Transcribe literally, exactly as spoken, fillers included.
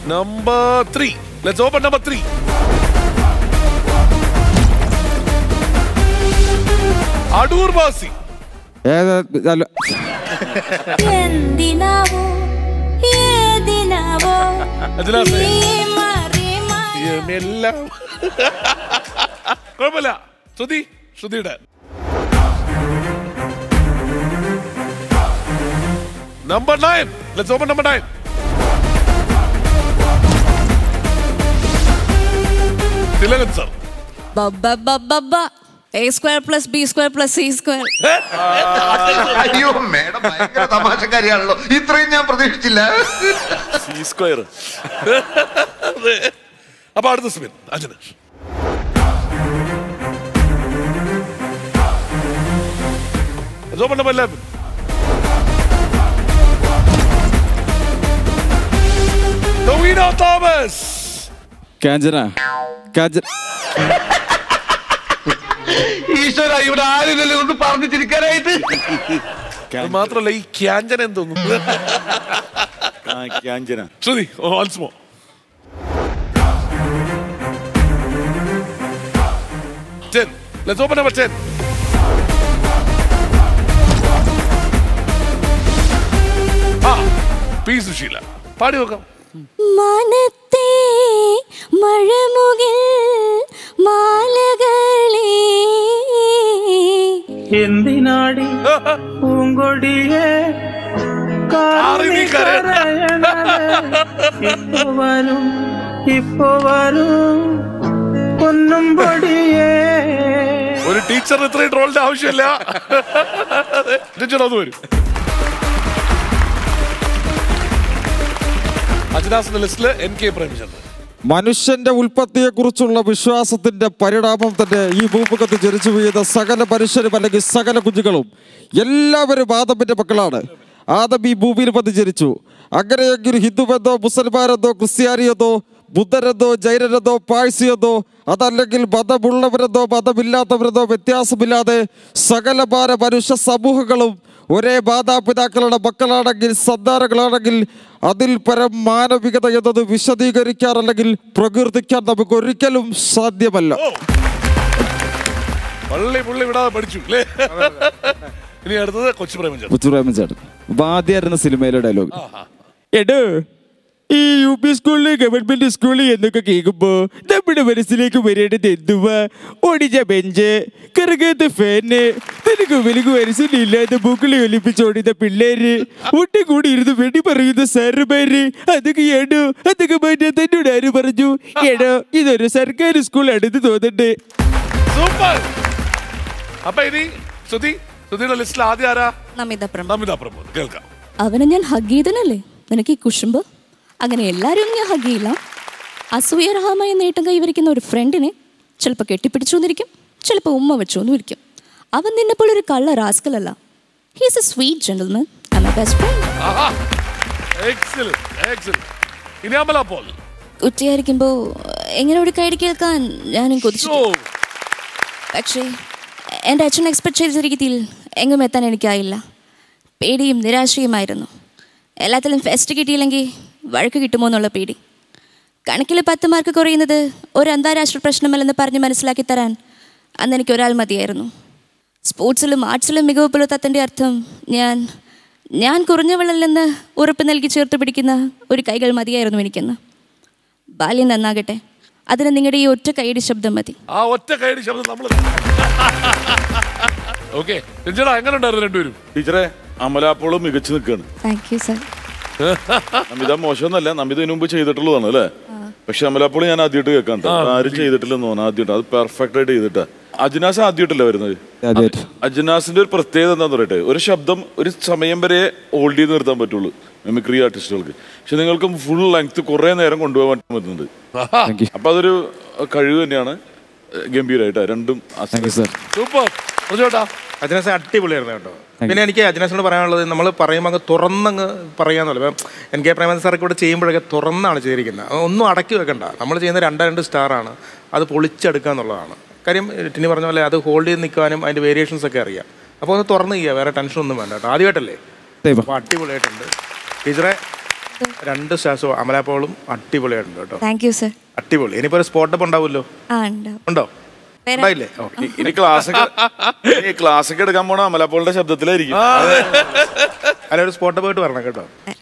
Number three. Let's open number three. Adur Basi. Kuഴപ്പമില്ല. ശ്രുതി ശ്രുതിയുടെ number nine. Let's open number nine. Tilagan sir. Babba babba ba. A square plus B square plus C square. അയ്യോ madam ഭയങ്കര തമാശക്കാരിയാണല്ലോ. ഇത്രയും ഞാൻ പ്രതീക്ഷിച്ചില്ല. C square. അപ്പൊ അടുത്ത spin Ajanesh. Let's open number eleven. Novino Thomas. Kanjana. Kanjana. ഈശ്വര ഇവിടെ ആരുമില്ല ഒന്ന് പറഞ്ഞു ചിരിക്കാനായിട്ട്. മാത്രമല്ല ഈ ക്യാഞ്ചന എന്തോന്നു. Kanjana. Shruti once more. ten. Let's open number ten. Ah, P. Sushila. പാടി നോക്കാം. മനത്തെ മഴമുകിൽ മാലകളെ എന്തിനാടി പൂങ്കൊടിയെ ഇപ്പൊ വരും ഇപ്പൊ വരും പൊന്നും പൊടിയേ. ഒരു ടീച്ചർ ഇത്രയും ട്രോളിന്റെ ആവശ്യമില്ല. അത് വരും. അജിനാസിന്റെ ലിസ്റ്റില് എൻ കെ പ്രേമചന്ദ്രൻ. മനുഷ്യന്റെ ഉൽപ്പത്തിയെ കുറിച്ചുള്ള വിശ്വാസത്തിന്റെ പരിണാമം തന്നെ ഈ ഭൂമുഖത്ത് ജനിച്ചു വീഴുന്ന സകല മനുഷ്യരും അല്ലെങ്കിൽ സകല കുഞ്ഞുങ്ങളും എല്ലാവരും ആദമിന്റെ മക്കളാണ്. ആദം ഈ ഭൂമിയിൽ വന്ന് ജനിച്ചു. അങ്ങനെയെങ്കിൽ ഹിന്ദുവെന്നോ മുസൽമാനെന്നോ ക്രിസ്ത്യാനിയെന്നോ ബുദ്ധരെന്നോ ജൈനരെന്നോ പാഴ്സിയെന്നോ അതല്ലെങ്കിൽ മതമുള്ളവരെന്നോ മതമില്ലാത്തവരെന്നോ വ്യത്യാസമില്ലാതെ സകലമാന മനുഷ്യ സമൂഹങ്ങളും ഒരേ മാതാപിതാക്കളുടെ മക്കളാണെങ്കിൽ സന്താനങ്ങളാണെങ്കിൽ അതിൽ പരം മാനവികത എന്നത് വിശദീകരിക്കാൻ അല്ലെങ്കിൽ പ്രകീർത്തിക്കാൻ നമുക്ക് ഒരിക്കലും സാധ്യമല്ല. ഇനി അടുത്തത് കൊച്ചു പ്രേമചന്ദ്രൻ. കൊച്ചു പ്രേമചന്ദ്രൻ വാദ്യായിരുന്ന സിനിമയിലെ ഡയലോഗ്. എടോ ഈ യു പി സ്കൂളില് ഗവൺമെന്റ് സ്കൂളിൽ എന്നൊക്കെ കേൾക്കുമ്പോ നമ്മുടെ മനസ്സിലേക്ക് വരേണ്ടത് എന്തുവാ? ഓടിച്ച ബെഞ്ച്, കറങ്ങാത്ത ഫാന്, നിനക്ക് വലുക്ക് മനസ്സിലില്ലാത്ത പൂക്കളി ഒലിപ്പിച്ചോടിച്ച പിള്ളേര്, ഒട്ടി കൂടി ഇരുന്ന് വെടി പറയുന്ന സാറുമാര്, അതൊക്കെ ഏടോ അതൊക്കെ മാറ്റാൻ തന്നോട് ആര് പറഞ്ഞു? എടോ ഇതൊരു സർക്കാർ സ്കൂൾ അടുത്ത് തോന്നണ്ടേ. അവനെ ഞാൻ ഹഗ് ചെയ്തനല്ലേ നിനക്ക് ഈ കുശുമ്പ്? അങ്ങനെ എല്ലാവരും ഞാൻ ഹഗ് ചെയ്യില്ല. അസൂയർഹമായ നേട്ടം കൈവരിക്കുന്ന ഒരു ഫ്രണ്ടിനെ ചിലപ്പോൾ കെട്ടിപ്പിടിച്ചു എന്നിരിക്കും, ചിലപ്പോൾ ഉമ്മ വെച്ചു എന്നിരിക്കും. അവൻ നിന്നെപ്പോലെ ഒരു കള്ള റാസ്കലല്ല. He's a sweet gentleman and my best friend. കുട്ടിയായിരിക്കുമ്പോൾ എങ്ങനെ ഒരു കൈ കേൾക്കാൻ ഞാനും കൊതിച്ചു. പക്ഷേ എൻ്റെ അച്ഛൻ എക്സ്പെക്ട് ചെയ്ത രീതിയിൽ എങ്ങും എത്താൻ എനിക്കായില്ല. പേടിയും നിരാശയുമായിരുന്നു. എല്ലാത്തിലും ഫെസ്റ്റ് കിട്ടിയില്ലെങ്കിൽ വഴക്ക് കിട്ടുമോ എന്നുള്ള പേടി. കണക്കിൽ പത്ത് മാർക്ക് കുറയുന്നത് ഒരു അന്താരാഷ്ട്ര പ്രശ്നമല്ലെന്ന് പറഞ്ഞ് മനസ്സിലാക്കി തരാൻ അന്ന് എനിക്ക് ഒരാൾ മതിയായിരുന്നു. സ്പോർട്സിലും ആർട്സിലും മികവ് പുലർത്താത്തതിൻ്റെ അർത്ഥം ഞാൻ ഞാൻ കുറഞ്ഞവളല്ലെന്ന് ഉറപ്പ് നൽകി ചേർത്ത് പിടിക്കുന്ന ഒരു കൈകൾ മതിയായിരുന്നു എനിക്കെന്ന്. ബാല്യം നന്നാകട്ടെ, അതിന് നിങ്ങളുടെ ഈ ഒറ്റ കൈയുടെ ശബ്ദം മതി. ആ ഒറ്റ കൈയുടെ ശബ്ദം നമ്മൾ. ഓക്കേ എങ്ങനെ ഉണ്ടായിരുന്നു രണ്ടുപേരും? ടീച്ചറെ അമലാപ്പോളും മികച്ചു നിൽക്കുകയാണ്. Thank you sir. നമിത മോശമൊന്നല്ല, നമിത ഇതിനു മുമ്പ് ചെയ്തിട്ടുള്ളതാണ് അല്ലേ? പക്ഷെ അമലാപ്പോൾ ഞാൻ ആദ്യമായിട്ട് കേൾക്കാൻ ആരും ചെയ്തിട്ടില്ലെന്ന് തോന്നുന്നു. ആദ്യമായിട്ട് അത് പെർഫെക്റ്റ് ആയിട്ട് ചെയ്തിട്ടാ. അജ്നാസ് ആദ്യമായിട്ടല്ല വരുന്നത്. അജ്നാസിന്റെ ഒരു പ്രത്യേകത എന്താന്ന് പറയട്ടെ, ഒരു ശബ്ദം ഒരു സമയം വരെ ഹോൾഡ് ചെയ്ത് നിർത്താൻ പറ്റുള്ളൂ മിമിക്രി ആർട്ടിസ്റ്റുകൾക്ക്. പക്ഷെ നിങ്ങൾക്ക് ഫുൾ ലെങ്ത് കുറെ നേരം കൊണ്ടുപോകാൻ പറ്റുന്നുണ്ട്. അപ്പൊ അതൊരു കഴിവ് തന്നെയാണ്. ഗംഭീരമായിട്ടാ രണ്ടും. സൂപ്പർ. അജ്നാസ് അടിപൊളിയായിരുന്നു കേട്ടോ. പിന്നെ എനിക്ക് അജ്നാസിനോട് പറയാനുള്ളത്, നമ്മൾ പറയുമ്പോൾ അങ്ങ് തുറന്നങ്ങ് പറയാന്നല്ലോ. ഇപ്പം എൻ കെ പ്രേമചന്ദ്രൻ സാർക്ക് ഇവിടെ ചെയ്യുമ്പോഴൊക്കെ തുറന്നാണ് ചെയ്തിരിക്കുന്നത്. ഒന്നും അടക്കി വെക്കണ്ട. നമ്മൾ ചെയ്യുന്ന രണ്ട് രണ്ട് സ്റ്റാറാണ്, അത് പൊളിച്ചെടുക്കുക എന്നുള്ളതാണ് കാര്യം. ടിനി പറഞ്ഞ പോലെ അത് ഹോൾഡ് ചെയ്ത് നിൽക്കാനും അതിൻ്റെ വേരിയേഷൻസ് ഒക്കെ അറിയാം. അപ്പോൾ ഒന്ന് തുറന്ന് ചെയ്യുക, വേറെ ടെൻഷനൊന്നും വേണ്ട കേട്ടോ. ആദ്യമായിട്ടല്ലേ? അപ്പോൾ അടിപൊളിയായിട്ടുണ്ട് ടീച്ചറെ. രണ്ട് സ്റ്റാർസും അമലാപ്പോളും അടിപൊളിയായിട്ടുണ്ട് കേട്ടോ. Thank you sir. അടിപൊളി. ഇനിയിപ്പോ ഒരു സ്പോട്ടപ്പ് ഉണ്ടാവുമല്ലോ? ആ ഉണ്ടാവും. ഉണ്ടോ? ഉണ്ടായില്ലേ? ഇനി ക്ലാസ് ക്ലാസ് ഒക്കെ എടുക്കാൻ പോണ അമലാപ്പോളിന്റെ ശബ്ദത്തിലായിരിക്കും. അല്ല ഒരു സ്പോട്ടപ്പ് ആയിട്ട് വരണം കേട്ടോ.